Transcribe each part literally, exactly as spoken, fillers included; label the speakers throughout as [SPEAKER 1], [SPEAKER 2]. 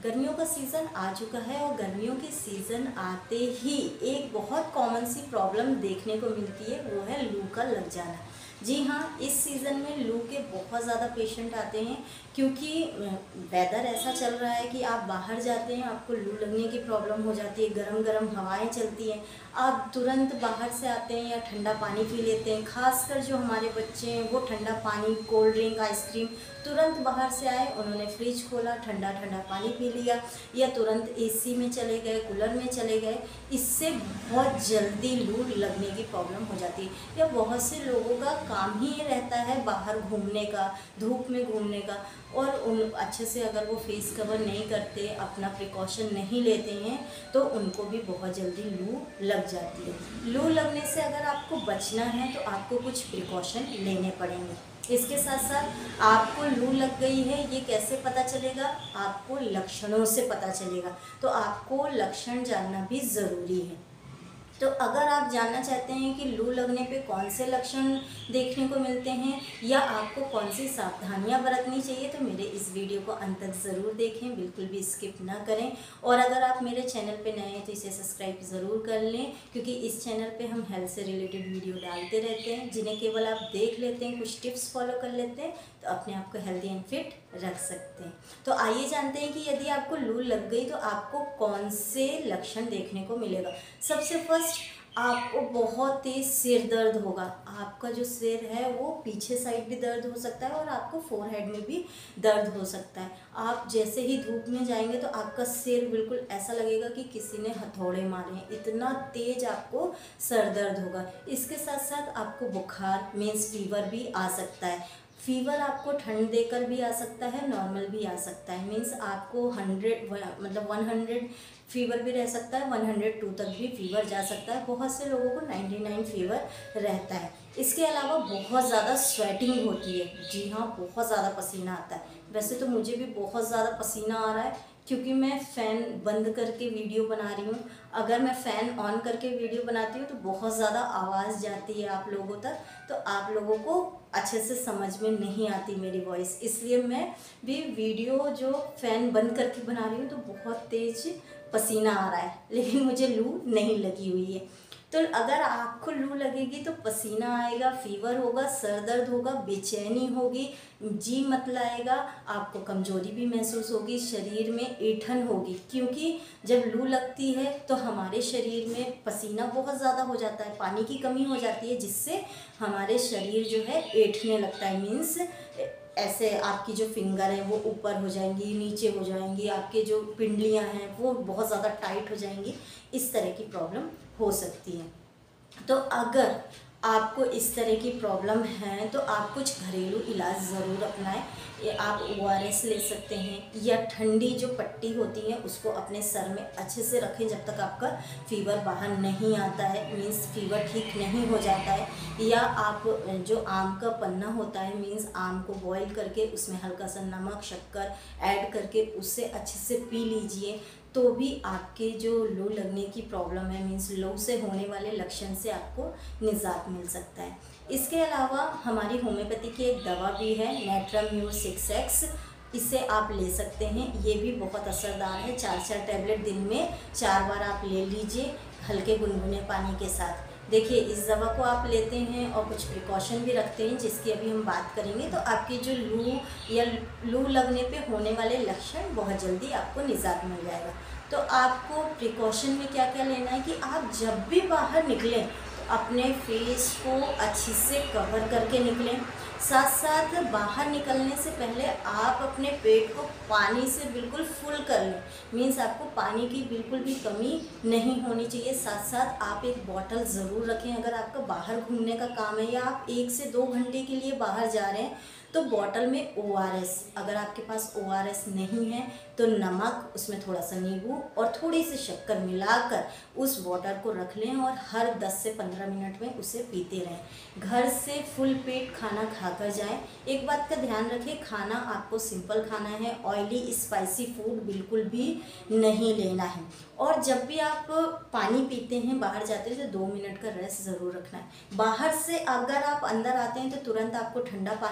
[SPEAKER 1] गर्मियों का सीज़न आ चुका है और गर्मियों के सीज़न आते ही एक बहुत कॉमन सी प्रॉब्लम देखने को मिलती है, वो है लू का लग जाना। जी हाँ, इस सीज़न में लू के बहुत ज़्यादा पेशेंट आते हैं क्योंकि वेदर ऐसा चल रहा है कि आप बाहर जाते हैं आपको लू लगने की प्रॉब्लम हो जाती है। गरम गरम हवाएं चलती हैं, आप तुरंत बाहर से आते हैं या ठंडा पानी पी लेते हैं। खासकर जो हमारे बच्चे हैं वो ठंडा पानी, कोल्ड ड्रिंक, आइसक्रीम, तुरंत बाहर से आए उन्होंने फ्रिज खोला, ठंडा ठंडा पानी पी लिया या तुरंत एसी में चले गए, कूलर में चले गए। इससे बहुत जल्दी लू लगने की प्रॉब्लम हो जाती है। या बहुत से लोगों का काम ही ये रहता है बाहर घूमने का, धूप में घूमने का, और उन अच्छे से अगर वो फेस कवर नहीं करते, अपना प्रिकॉशन नहीं लेते हैं तो उनको भी बहुत जल्दी लू लग जाती है। लू लगने से अगर आपको बचना है तो आपको कुछ प्रिकॉशन लेने पड़ेंगे। इसके साथ साथ आपको लू लग गई है ये कैसे पता चलेगा? आपको लक्षणों से पता चलेगा। तो आपको लक्षण जानना भी ज़रूरी है। तो अगर आप जानना चाहते हैं कि लू लगने पे कौन से लक्षण देखने को मिलते हैं या आपको कौन सी सावधानियां बरतनी चाहिए, तो मेरे इस वीडियो को अंत तक ज़रूर देखें, बिल्कुल भी स्किप ना करें। और अगर आप मेरे चैनल पे नए हैं तो इसे सब्सक्राइब ज़रूर कर लें, क्योंकि इस चैनल पे हम हेल्थ से रिलेटेड वीडियो डालते रहते हैं जिन्हें केवल आप देख लेते हैं, कुछ टिप्स फॉलो कर लेते हैं तो अपने आप को हेल्दी एंड फिट रख सकते हैं। तो आइए जानते हैं कि यदि आपको लू लग गई तो आपको कौन से लक्षण देखने को मिलेगा। सबसे फर्स्ट, आपको बहुत तेज सिर दर्द होगा। आपका जो सिर है वो पीछे साइड भी दर्द हो सकता है और आपको फोरहेड में भी दर्द हो सकता है। आप जैसे ही धूप में जाएंगे तो आपका सिर बिल्कुल ऐसा लगेगा कि किसी ने हथौड़े मारे हैं, इतना तेज आपको सर दर्द होगा। इसके साथ साथ आपको बुखार मीन्स फीवर भी आ सकता है। फीवर आपको ठंड देकर भी आ सकता है, नॉर्मल भी आ सकता है। मीन्स आपको हंड्रेड मतलब वन हंड्रेड फीवर भी रह सकता है, वन हंड्रेड टू तक भी फीवर जा सकता है। बहुत से लोगों को नाइन्टी नाइन फीवर रहता है। इसके अलावा बहुत ज़्यादा स्वेटिंग होती है। जी हाँ, बहुत ज़्यादा पसीना आता है। वैसे तो मुझे भी बहुत ज़्यादा पसीना आ रहा है क्योंकि मैं फ़ैन बंद करके वीडियो बना रही हूँ। अगर मैं फ़ैन ऑन करके वीडियो बनाती हूँ तो बहुत ज़्यादा आवाज़ जाती है आप लोगों तक, तो आप लोगों को अच्छे से समझ में नहीं आती मेरी वॉइस। इसलिए मैं भी वीडियो जो फ़ैन बंद करके बना रही हूँ तो बहुत तेज़ पसीना आ रहा है, लेकिन मुझे लू नहीं लगी हुई है। तो अगर आपको लू लगेगी तो पसीना आएगा, फीवर होगा, सर दर्द होगा, बेचैनी होगी, जी मत लाएगा, आपको कमजोरी भी महसूस होगी, शरीर में ऐंठन होगी। क्योंकि जब लू लगती है तो हमारे शरीर में पसीना बहुत ज़्यादा हो जाता है, पानी की कमी हो जाती है, जिससे हमारे शरीर जो है ऐंठने लगता है। मीन्स ऐसे आपकी जो फिंगर है वो ऊपर हो जाएंगी, नीचे हो जाएंगी, आपके जो पिंडलियां हैं वो बहुत ज़्यादा टाइट हो जाएंगी। इस तरह की प्रॉब्लम हो सकती है। तो अगर आपको इस तरह की प्रॉब्लम है तो आप कुछ घरेलू इलाज ज़रूर अपनाएं। ये आप ओ आर एस ले सकते हैं या ठंडी जो पट्टी होती है उसको अपने सर में अच्छे से रखें जब तक आपका फीवर बाहर नहीं आता है, मीन्स फीवर ठीक नहीं हो जाता है। या आप जो आम का पन्ना होता है, मीन्स आम को बॉईल करके उसमें हल्का सा नमक, शक्कर ऐड करके उससे अच्छे से पी लीजिए, तो भी आपके जो लू लगने की प्रॉब्लम है, मीन्स लू से होने वाले लक्षण से आपको निजात मिल सकता है। इसके अलावा हमारी होम्योपैथी की एक दवा भी है, नेट्राम्यूर सिक्स एक्स, इसे आप ले सकते हैं। ये भी बहुत असरदार है। चार चार टैबलेट दिन में चार बार आप ले लीजिए हल्के गुनगुने पानी के साथ। देखिए, इस दवा को आप लेते हैं और कुछ प्रिकॉशन भी रखते हैं जिसकी अभी हम बात करेंगे, तो आपकी जो लू या लू लगने पे होने वाले लक्षण बहुत जल्दी आपको निजात मिल जाएगा। तो आपको प्रिकॉशन में क्या क्या लेना है कि आप जब भी बाहर निकलें तो अपने फेस को अच्छे से कवर करके निकलें। साथ साथ बाहर निकलने से पहले आप अपने पेट को पानी से बिल्कुल फुल कर लें। मीन्स आपको पानी की बिल्कुल भी कमी नहीं होनी चाहिए। साथ साथ आप एक बॉटल ज़रूर रखें। अगर आपका बाहर घूमने का काम है या आप एक से दो घंटे के लिए बाहर जा रहे हैं तो बॉटल में ओ आर एस, अगर आपके पास ओ आर एस नहीं है तो नमक, उसमें थोड़ा सा नींबू और थोड़ी सी शक्कर मिलाकर उस वाटर को रख लें और हर दस से पंद्रह मिनट में उसे पीते रहें। घर से फुल पेट खाना खाकर जाएं। एक बात का ध्यान रखें, खाना आपको सिंपल खाना है, ऑयली स्पाइसी फूड बिल्कुल भी नहीं लेना है। और जब भी आप पानी पीते हैं, बाहर जाते हैं, तो दो मिनट का रेस्ट ज़रूर रखना है। बाहर से अगर आप अंदर आते हैं तो तुरंत आपको ठंडा पानी नहीं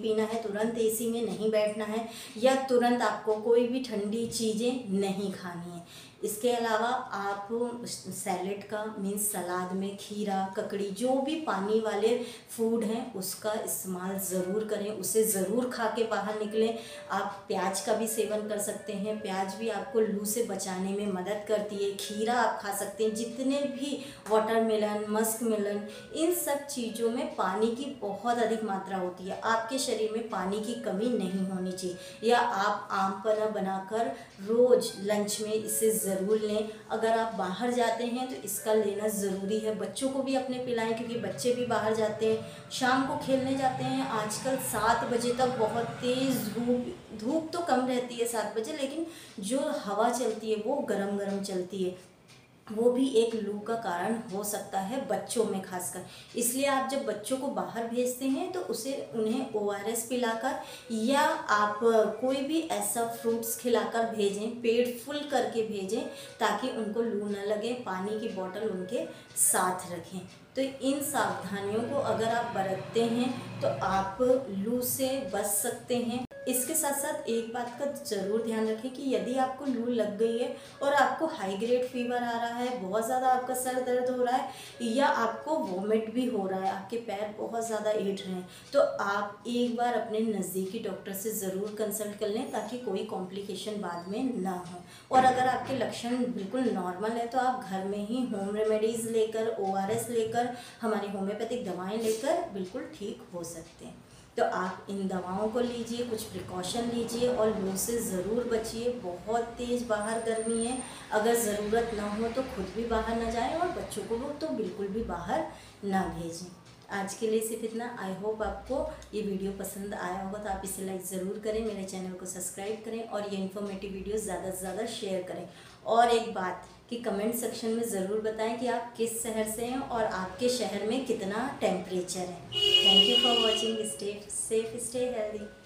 [SPEAKER 1] पीना है, तुरंत एसी में नहीं बैठना है, या तुरंत आपको कोई भी ठंडी चीज़ें नहीं खानी है। इसके अलावा आप सैलेड का मीन्स सलाद में खीरा, ककड़ी, जो भी पानी वाले फूड हैं उसका इस्तेमाल ज़रूर करें, उसे ज़रूर खा के बाहर निकलें। आप प्याज का भी सेवन कर सकते हैं, प्याज भी आपको लू से बचाने में मदद करती है। खीरा आप खा सकते हैं, जितने भी वाटरमेलन, मस्क मेलन, इन सब चीज़ों में पानी की बहुत अधिक मात्रा होती है। आपके शरीर में पानी की कमी नहीं होनी चाहिए। या आप आम पन्ना बनाकर रोज़ लंच में इसे ज़रूर लें। अगर आप बाहर जाते हैं तो इसका लेना ज़रूरी है। बच्चों को भी अपने पिलाएं, क्योंकि बच्चे भी बाहर जाते हैं, शाम को खेलने जाते हैं। आजकल सात बजे तक बहुत तेज़ धूप धूप तो कम रहती है सात बजे, लेकिन जो हवा चलती है वो गरम गरम चलती है, वो भी एक लू का कारण हो सकता है बच्चों में खासकर। इसलिए आप जब बच्चों को बाहर भेजते हैं तो उसे उन्हें ओ आर एस पिलाकर या आप कोई भी ऐसा फ्रूट्स खिलाकर भेजें, पेट फुल करके भेजें, ताकि उनको लू न लगे। पानी की बोतल उनके साथ रखें। तो इन सावधानियों को अगर आप बरतते हैं तो आप लू से बच सकते हैं। इसके साथ साथ एक बात का ज़रूर ध्यान रखें कि यदि आपको लू लग गई है और आपको हाई ग्रेड फीवर आ रहा है, बहुत ज़्यादा आपका सर दर्द हो रहा है या आपको वोमिट भी हो रहा है, आपके पैर बहुत ज़्यादा ऐंठ रहे हैं, तो आप एक बार अपने नज़दीकी डॉक्टर से ज़रूर कंसल्ट कर लें, ताकि कोई कॉम्प्लिकेशन बाद में ना हो। और अगर आपके लक्षण बिल्कुल नॉर्मल है तो आप घर में ही होम रेमेडीज़ लेकर, ओ आर एस लेकर, हमारी होम्योपैथिक दवाएँ लेकर बिल्कुल ठीक हो सकते हैं। तो आप इन दवाओं को लीजिए, कुछ प्रिकॉशन लीजिए और लू से ज़रूर बचिए। बहुत तेज़ बाहर गर्मी है, अगर ज़रूरत ना हो तो खुद भी बाहर ना जाएं और बच्चों को तो बिल्कुल भी बाहर ना भेजें। आज के लिए सिर्फ इतना। आई होप आपको ये वीडियो पसंद आया होगा, तो आप इसे लाइक ज़रूर करें, मेरे चैनल को सब्सक्राइब करें और ये इन्फॉर्मेटिव वीडियो ज़्यादा से ज़्यादा शेयर करें। और एक बात कि कमेंट सेक्शन में ज़रूर बताएं कि आप किस शहर से हैं और आपके शहर में कितना टेम्परेचर है। Thank you for watching. Stay safe, stay healthy.